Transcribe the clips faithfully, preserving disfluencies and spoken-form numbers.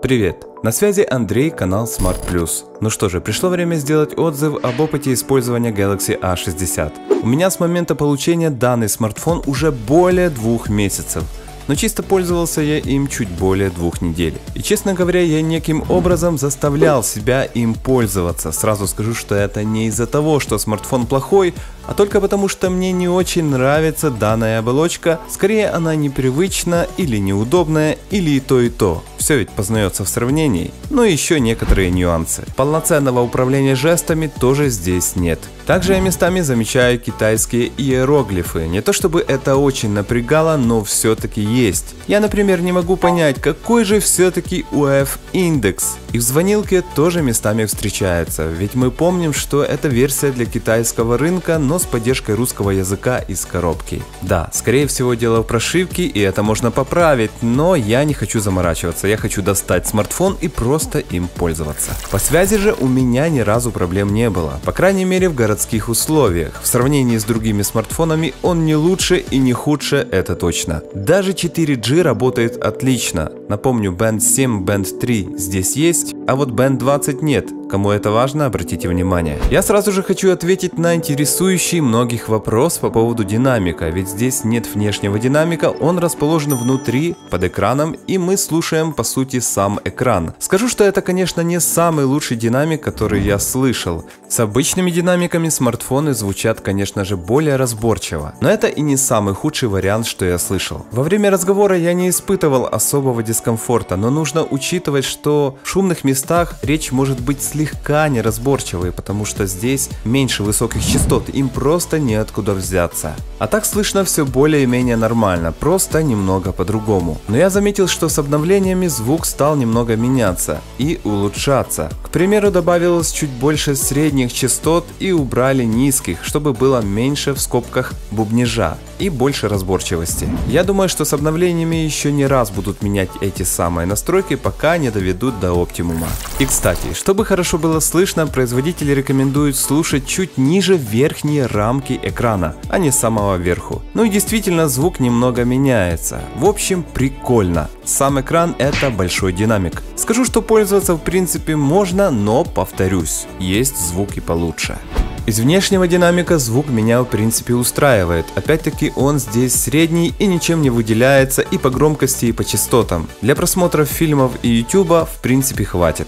Привет! На связи Андрей, канал Smart Plus. Ну что же, пришло время сделать отзыв об опыте использования Galaxy A шестьдесят. У меня с момента получения данный смартфон уже более двух месяцев. Но чисто пользовался я им чуть более двух недель. И честно говоря, я неким образом заставлял себя им пользоваться. Сразу скажу, что это не из-за того, что смартфон плохой, а только потому, что мне не очень нравится данная оболочка. Скорее, она непривычна или неудобная, или и то, и то. Все ведь познается в сравнении. Но еще некоторые нюансы. Полноценного управления жестами тоже здесь нет. Также я местами замечаю китайские иероглифы. Не то чтобы это очень напрягало, но все-таки есть. Я, например, не могу понять, какой же все-таки ю эф индекс. И в звонилке тоже местами встречается, ведь мы помним, что это версия для китайского рынка, но с поддержкой русского языка из коробки. Да, скорее всего дело в прошивке, и это можно поправить, но я не хочу заморачиваться, я хочу достать смартфон и просто им пользоваться. По связи же у меня ни разу проблем не было, по крайней мере в городских условиях. В сравнении с другими смартфонами он не лучше и не худше, это точно. Даже четыре джи работает отлично. Напомню, бенд семь, бенд три здесь есть, а вот бенд двадцать нет. Кому это важно, обратите внимание. Я сразу же хочу ответить на интересующий многих вопрос по поводу динамика, ведь здесь нет внешнего динамика, он расположен внутри, под экраном, и мы слушаем по сути сам экран. Скажу, что это, конечно, не самый лучший динамик, который я слышал. С обычными динамиками смартфоны звучат, конечно же, более разборчиво, но это и не самый худший вариант, что я слышал. Во время разговора я не испытывал особого дискомфорта, но нужно учитывать, что в шумных местах речь может быть слишком слегка неразборчивые, потому что здесь меньше высоких частот, им просто неоткуда взяться. А так слышно все более-менее нормально, просто немного по-другому. Но я заметил, что с обновлениями звук стал немного меняться и улучшаться. К примеру, добавилось чуть больше средних частот и убрали низких, чтобы было меньше в скобках бубнижа и больше разборчивости. Я думаю, что с обновлениями еще не раз будут менять эти самые настройки, пока не доведут до оптимума. И кстати, чтобы хорошо было слышно, производители рекомендуют слушать чуть ниже верхней рамки экрана, а не с самого верху. Ну и действительно, звук немного меняется. В общем, прикольно. Сам экран — это большой динамик. Скажу, что пользоваться в принципе можно, но повторюсь, есть звук и получше. Из внешнего динамика звук меня в принципе устраивает. Опять-таки он здесь средний и ничем не выделяется и по громкости, и по частотам. Для просмотров фильмов и ютуба в принципе хватит.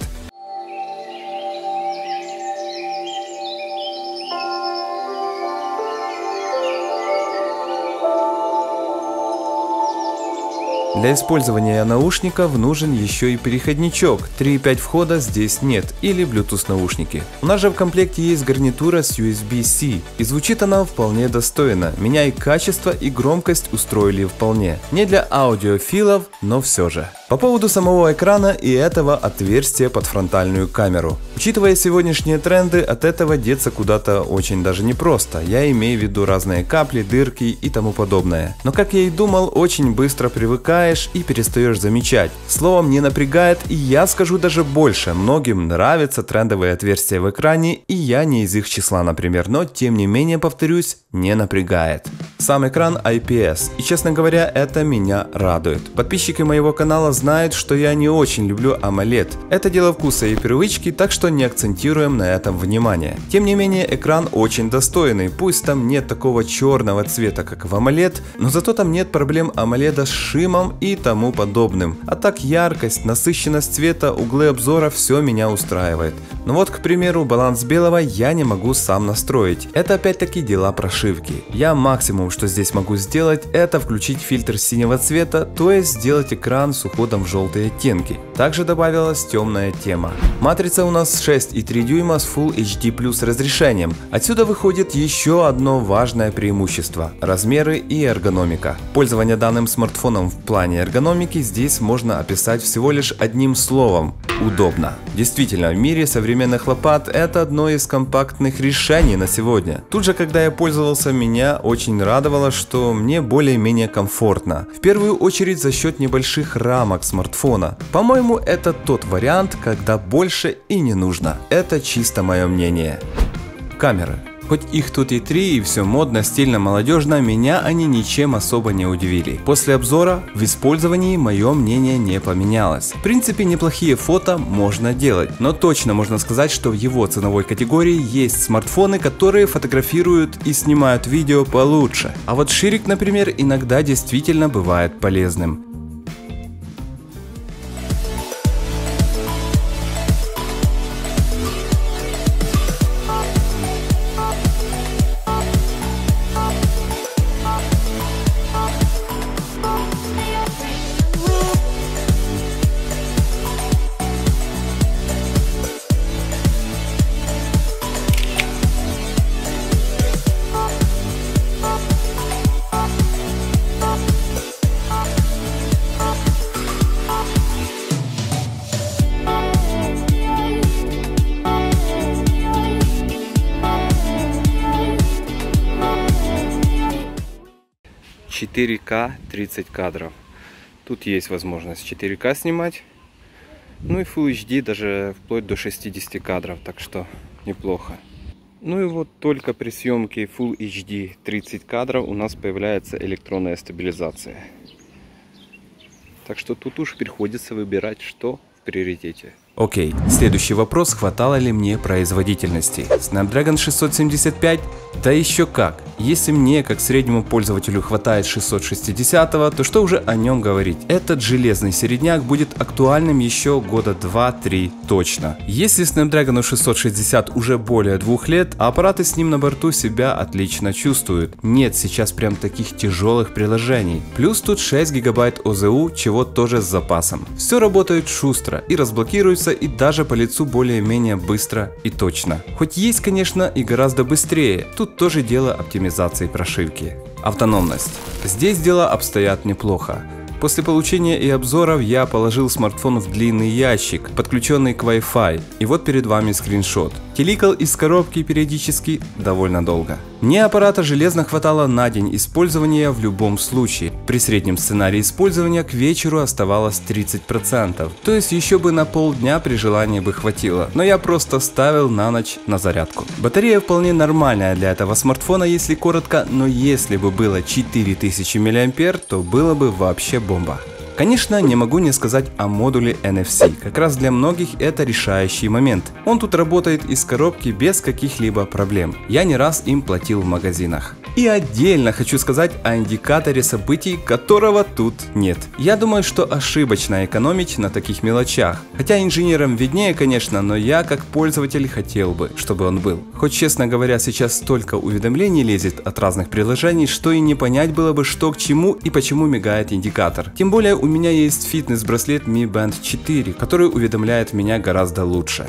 Для использования наушников нужен еще и переходничок, три и пять входа здесь нет, или Bluetooth наушники. У нас же в комплекте есть гарнитура с ю эс би си, и звучит она вполне достойно, меня и качество, и громкость устроили вполне. Не для аудиофилов, но все же. По поводу самого экрана и этого отверстия под фронтальную камеру. Учитывая сегодняшние тренды, от этого деться куда-то очень даже непросто. Я имею в виду разные капли, дырки и тому подобное. Но как я и думал, очень быстро привыкаешь и перестаешь замечать. Словом, не напрягает, и я скажу даже больше. Многим нравятся трендовые отверстия в экране, и я не из их числа, например, но тем не менее, повторюсь, не напрягает. Сам экран ай пи эс, и честно говоря, это меня радует. Подписчики моего канала знают, что я не очень люблю AMOLED. Это дело вкуса и привычки, так что не акцентируем на этом внимание. Тем не менее, экран очень достойный, пусть там нет такого черного цвета, как в AMOLED, но зато там нет проблем AMOLED с шимом и тому подобным. А так яркость, насыщенность цвета, углы обзора, все меня устраивает. Но вот, к примеру, баланс белого я не могу сам настроить. Это опять-таки дела прошивки. Я максимум, что здесь могу сделать, это включить фильтр синего цвета, то есть сделать экран с уходом в желтые оттенки. Также добавилась темная тема. Матрица у нас шесть и три дюйма с Full эйч ди плюс разрешением. Отсюда выходит еще одно важное преимущество – размеры и эргономика. Пользование данным смартфоном в плане эргономики здесь можно описать всего лишь одним словом – удобно. Действительно, в мире современных лопат это одно из компактных решений на сегодня. Тут же, когда я пользовался, меня очень радовало, что мне более-менее комфортно. В первую очередь за счет небольших рамок смартфона. По-моему, это тот вариант, когда больше и не нужно. Это чисто мое мнение. Камеры. Хоть их тут и три, и все модно, стильно, молодежно, меня они ничем особо не удивили. После обзора в использовании мое мнение не поменялось. В принципе, неплохие фото можно делать, но точно можно сказать, что в его ценовой категории есть смартфоны, которые фотографируют и снимают видео получше. А вот ширик, например, иногда действительно бывает полезным. четыре ка тридцать кадров. Тут есть возможность четыре ка снимать. Ну и Full эйч ди даже вплоть до шестидесяти кадров, так что неплохо. Ну и вот только при съемке Full эйч ди тридцать кадров у нас появляется электронная стабилизация. Так что тут уж приходится выбирать, что в приоритете. Окей, следующий вопрос: хватало ли мне производительности? Snapdragon шестьсот семьдесят пять? Да еще как! Если мне, как среднему пользователю, хватает шестьсот шестидесятого, то что уже о нем говорить? Этот железный середняк будет актуальным еще года два-три точно. Если Snapdragon шестьсот шестьдесят уже более двух лет, а аппараты с ним на борту себя отлично чувствуют. Нет сейчас прям таких тяжелых приложений. Плюс тут шесть гигабайт о зэ у, чего тоже с запасом. Все работает шустро и разблокируется и даже по лицу более-менее быстро и точно. Хоть есть, конечно, и гораздо быстрее, тут тоже дело оптимизации прошивки. Автономность. Здесь дела обстоят неплохо. После получения и обзоров я положил смартфон в длинный ящик, подключенный к Wi-Fi, и вот перед вами скриншот. Теликал из коробки периодически довольно долго. Мне аппарата железно хватало на день использования в любом случае. При среднем сценарии использования к вечеру оставалось тридцать процентов, то есть еще бы на полдня при желании бы хватило, но я просто ставил на ночь на зарядку. Батарея вполне нормальная для этого смартфона, если коротко, но если бы было четыре тысячи миллиампер, то было бы вообще бомба. Конечно, не могу не сказать о модуле эн эф си, как раз для многих это решающий момент. Он тут работает из коробки без каких-либо проблем, я не раз им платил в магазинах. И отдельно хочу сказать о индикаторе событий, которого тут нет. Я думаю, что ошибочно экономить на таких мелочах. Хотя инженерам виднее, конечно, но я как пользователь хотел бы, чтобы он был. Хоть, честно говоря, сейчас столько уведомлений лезет от разных приложений, что и не понять было бы, что к чему и почему мигает индикатор. Тем более у меня есть фитнес-браслет Mi Band четыре, который уведомляет меня гораздо лучше.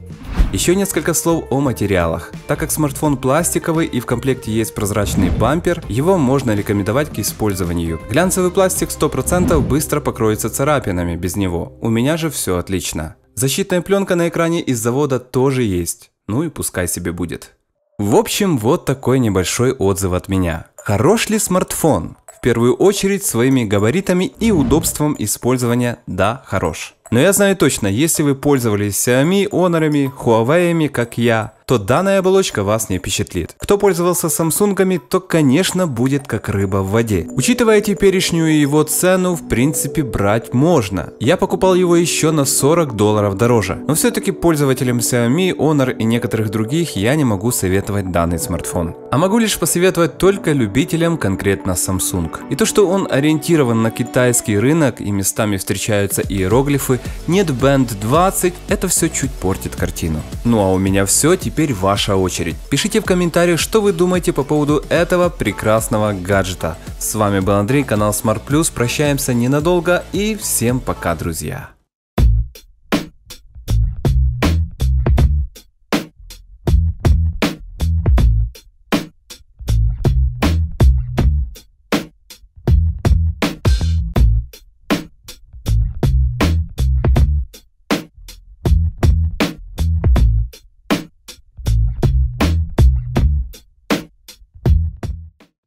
Еще несколько слов о материалах. Так как смартфон пластиковый и в комплекте есть прозрачный бампер, его можно рекомендовать к использованию. Глянцевый пластик сто процентов быстро покроется царапинами без него, у меня же все отлично. Защитная пленка на экране из завода тоже есть, ну и пускай себе будет. В общем, вот такой небольшой отзыв от меня. Хорош ли смартфон? В первую очередь своими габаритами и удобством использования, да, хорош. Но я знаю точно, если вы пользовались Xiaomi, Honor, Huawei, как я, то данная оболочка вас не впечатлит. Кто пользовался Samsung'ами, то, конечно, будет как рыба в воде. Учитывая теперешнюю его цену, в принципе, брать можно. Я покупал его еще на сорок долларов дороже. Но все-таки пользователям Xiaomi, Honor и некоторых других я не могу советовать данный смартфон. А могу лишь посоветовать только любителям конкретно Samsung. И то, что он ориентирован на китайский рынок и местами встречаются иероглифы, нет Band двадцать, это все чуть портит картину. Ну а у меня все, теперь ваша очередь. Пишите в комментариях, что вы думаете по поводу этого прекрасного гаджета. С вами был Андрей, канал Smart Plus, прощаемся ненадолго и всем пока, друзья.